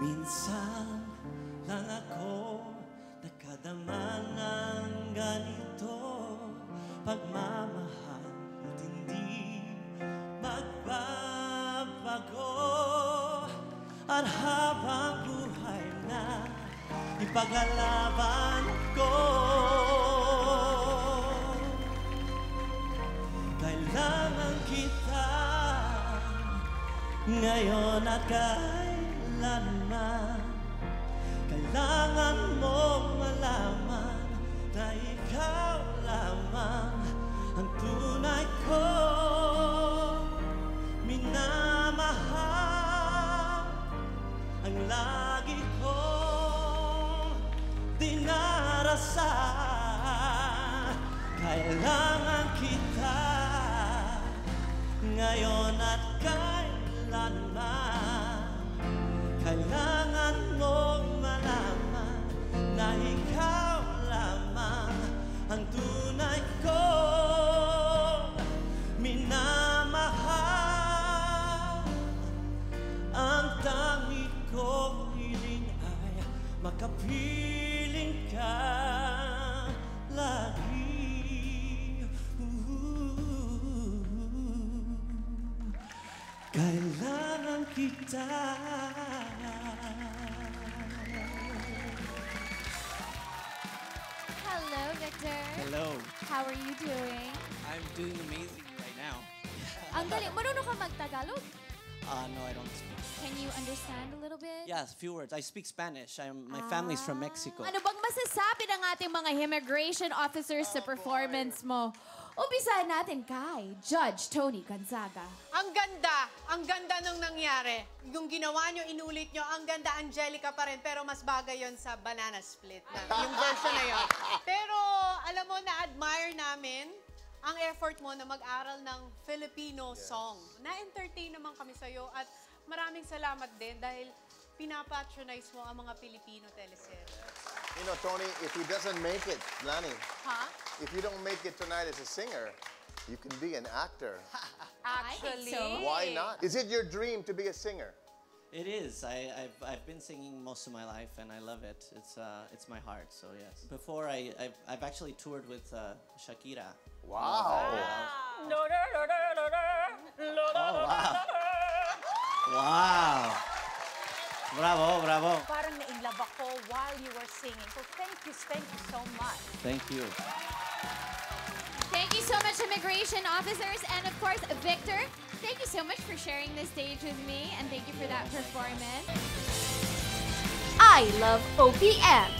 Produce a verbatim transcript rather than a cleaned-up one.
Minsan lang ako nakadama ng ganito pagmamahal at hindi magbabago. At habang buhay na ipaglalaban ko, kailangan kita ngayon at kailanman. Kailangan mong malaman na ikaw lamang ang tunay ko minamahal, ang lagi kong dinarasal. Kailangan kita ngayon at kailanman. Kailangan mong malaman na ikaw lamang ang tunay ko minamahal. Ang tangi kong hiling ay makapiling ka lagi. Kailangan kita. Hello, Victor. Hello. How are you doing? I'm doing amazing right now. Ang galing. Marunong ka mag-Tagalog? Uh, no, I don't speak. Can you understand a little bit? Yes, few words. I speak Spanish. I'm, my family's from Mexico. Ano bang masasabi ng ating mga immigration officers sa performance mo? Umpisahan natin kay Judge Tony Gonzaga. Ang ganda, ang ganda nung nangyari. Yung ginawa nyo, inulit nyo, ang ganda, Angelica pa rin, pero mas bagay yon sa Banana Split. Na, yung version na yon. Pero alam mo, na-admire namin ang effort mo na mag-aral ng Filipino song. Na-entertain naman kami sa'yo at maraming salamat din dahil pinapatronize mo ang mga Filipino teleserye. You know, Tony, if he doesn't make it, Lani, Ha? if you don't make it tonight as a singer, you can be an actor. Actually. so. Why not? Is it your dream to be a singer? It is. I, I've, I've been singing most of my life, and I love it. It's, uh, it's my heart, so yes. Before, I, I've, I've actually toured with uh, Shakira. Wow. Oh, wow. Wow. Bravo, bravo. Parang na-inlove ako while you were singing. So thank you, thank you so much. Thank you. Thank you so much, immigration officers. And of course, Victor, thank you so much for sharing this stage with me. And thank you for that performance. I love O P M.